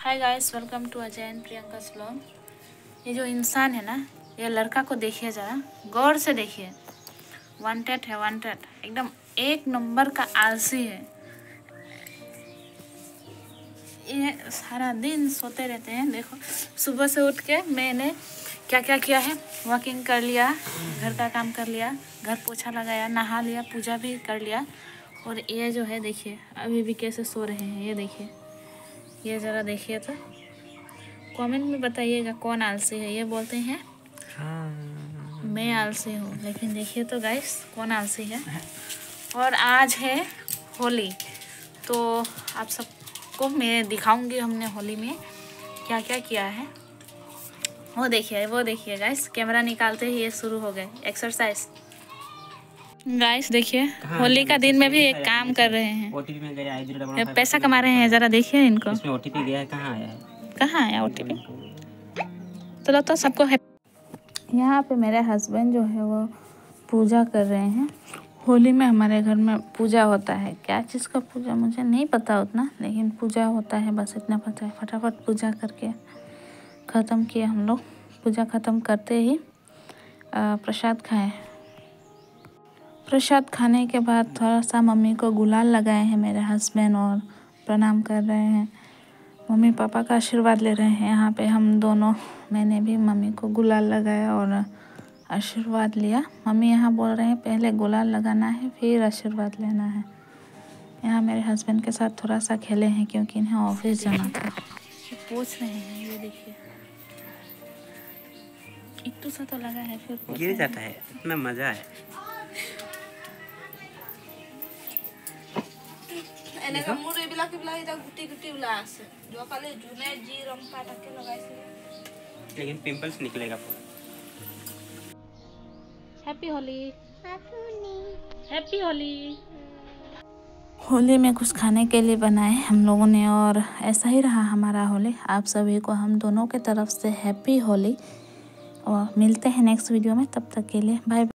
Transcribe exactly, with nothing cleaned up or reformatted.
Hi guys, welcome to Ajay and Priyanka's vlog. ये जो इंसान है ना, ये लड़का को देखिए ज़रा गौर से देखिए। वांटेड है, वांटेड एकदम एक नंबर का आलसी है। ये सारा दिन सोते रहते हैं। देखो सुबह से उठ के मैंने क्या क्या किया है। वॉकिंग कर लिया, घर का काम कर लिया, घर पोछा लगाया, नहा लिया, पूजा भी कर लिया। और ये जो है देखिए अभी भी कैसे सो रहे हैं। ये देखिए, ये ज़रा देखिए तो कमेंट में बताइएगा कौन आलसी है। ये बोलते हैं हाँ। मैं आलसी हूँ, लेकिन देखिए तो गाइस कौन आलसी है। और आज है होली, तो आप सबको मैं दिखाऊंगी हमने होली में क्या क्या किया है। वो देखिए वो देखिए गाइस, कैमरा निकालते ही ये शुरू हो गए एक्सरसाइज। गाइस देखिए होली का दिन में भी एक काम कर रहे हैं, ओटीपी में गया, पैसा कमा रहे हैं। ज़रा देखिए इनको, इसमें ओटीपी गया है, कहाँ आया है, कहाँ आया ओटीपी। चलो तो सबको है। यहाँ पे मेरे हस्बैंड जो है वो पूजा कर रहे हैं। होली में हमारे घर में पूजा होता है। क्या चीज़ का पूजा मुझे नहीं पता उतना, लेकिन पूजा होता है, बस इतना पता है। फटाफट पूजा करके ख़त्म किए हम लोग। पूजा ख़त्म करते ही प्रसाद खाएँ। प्रसाद खाने के बाद थोड़ा सा मम्मी को गुलाल लगाए हैं मेरे हस्बैंड, और प्रणाम कर रहे हैं। मम्मी पापा का आशीर्वाद ले रहे हैं। यहाँ पे हम दोनों, मैंने भी मम्मी को गुलाल लगाया और आशीर्वाद लिया। मम्मी यहाँ बोल रहे हैं पहले गुलाल लगाना है फिर आशीर्वाद लेना है। यहाँ मेरे हस्बैंड के साथ थोड़ा सा खेले हैं क्योंकि इन्हें ऑफिस जाना था। पूछ रहे हैं, ये देखिए इतना सा तो लगा है, फिर गिर जाता है, इतना मज़ा है। लेकिन पिंपल्स निकलेगा पूरा। Happy Holi, happy Holi. होली में कुछ खाने के लिए बनाए हम लोगों ने, और ऐसा ही रहा हमारा होली। आप सभी को हम दोनों के तरफ से हैप्पी होली, और मिलते हैं नेक्स्ट वीडियो में। तब तक के लिए बाय।